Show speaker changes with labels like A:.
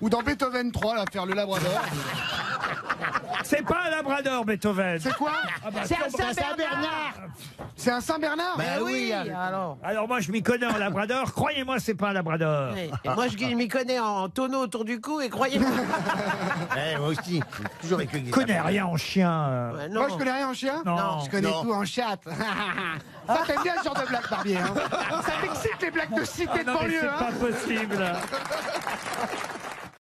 A: Ou dans Beethoven 3, là, faire le Labrador.
B: C'est pas un labrador, Beethoven.
A: C'est quoi?
C: C'est un Saint-Bernard.
A: C'est un Saint-Bernard?
C: Bah oui, alors.
B: Alors moi, je m'y connais en labrador. Croyez-moi, c'est pas un labrador.
C: Et moi, je m'y connais en tonneau autour du cou et croyez-moi.
D: Moi aussi. Toujours avec
B: Je connais rien en chien.
C: Ouais, non.
A: Moi, je connais rien en chien.
B: Non.
A: Je connais
D: Non.
A: tout en chatte. Ça, t'aimes bien ce genre de blague, Barbier. Hein. Ça t'excite les blagues de cité de
B: Non, mais
A: banlieue.
B: c'est
A: Hein.
B: pas possible.